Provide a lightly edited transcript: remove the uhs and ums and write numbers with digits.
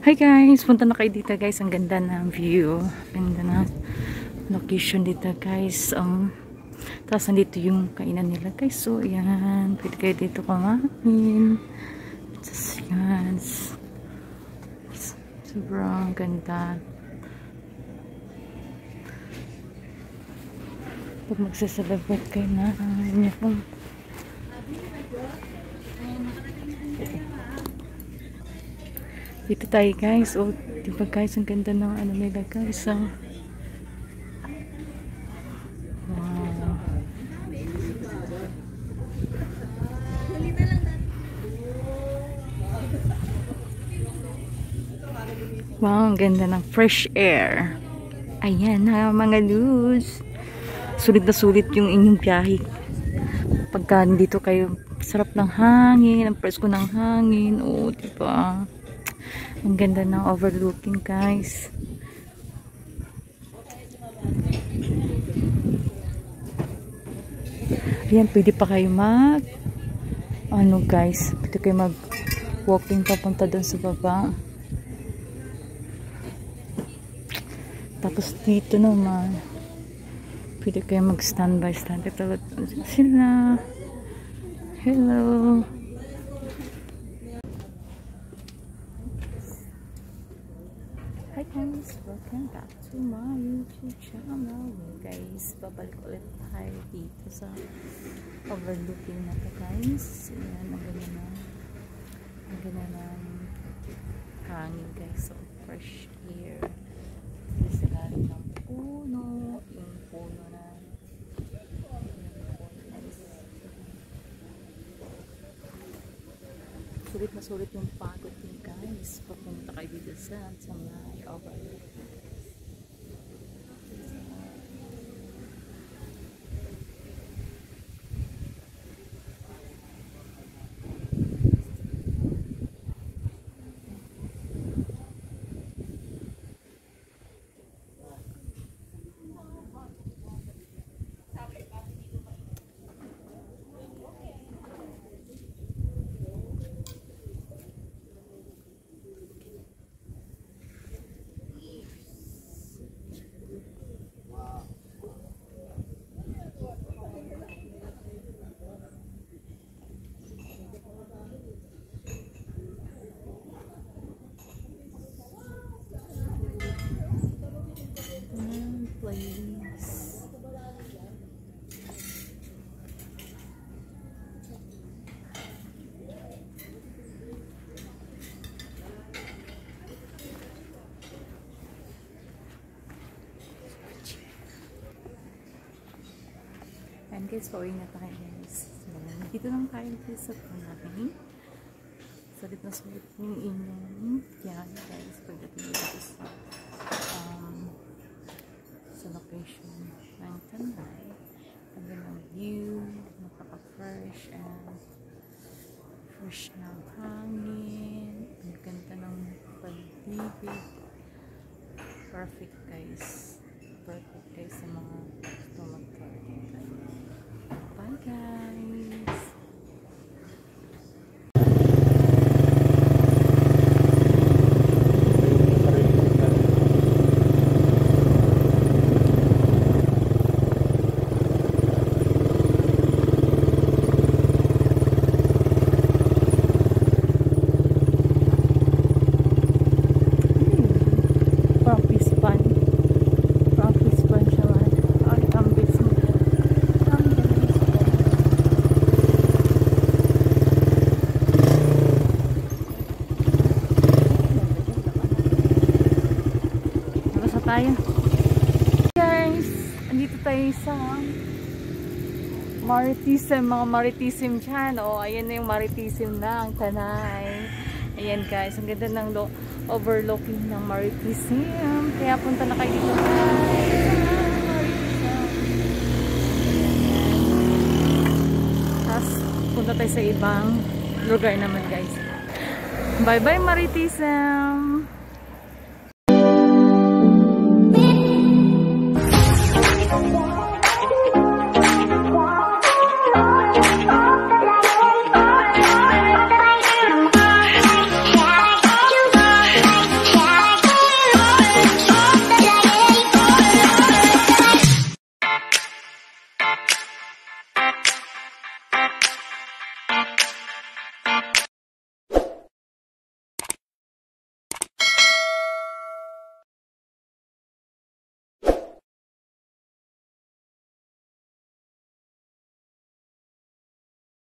Hi guys, punta na kayo dito guys. Ang ganda ng view, ganda ng location dito guys. Tapos nandito yung kainan nila guys. So ayan, pwede kayo dito kumain. Tapos yan, sobrang ganda. Pag magsasalabat kayo na inyo pong dito tayo guys. Oh, diba guys, ang ganda ng ano nila guys. Wow. Wow, ang ganda ng fresh air. Ayan na mga lods. Sulit na sulit yung inyong biyahe. Pagka dito kayo, sarap ng hangin, ang presko ng hangin. Oh, diba? Ang ganda ng overlooking guys. Ayan, pwede pa kayo ano guys, pwede kayo mag walking papunta doon sa baba. Tapos dito naman pwede kayo mag standby talaga sila. Hello. Hi guys, welcome back to my YouTube channel guys. Babalik ulit tayo dito sa overlooking na to guys. Ayan, ang ganda ng hangin guys. So fresh air. Kasi lalim ng puno, yung puno na sulit na sulit yung pagod din guys. Papunta kayo dito sa may overlook. And guys, pauwi na tayo guys. So, dito lang tayo sa namin. Sulit na sulit yung inyong yan guys. Pagdating dito sa location ng Tanay. Ang gandang view, napaka-fresh and fresh ng hangin. Ang ganda ng pag-ibig. Perfect guys. Perfect guys sa mga gusto mag-party. Bye guys! Tayo. Guys, andito tayo sa mga Maritism dyan. O, ayan na yung Maritism na ang Tanay. Ayan guys, ang ganda ng overlooking ng Maritism. Kaya punta na kayo dito guys. Tapos punta tayo sa ibang lugar naman guys. Bye bye Maritism!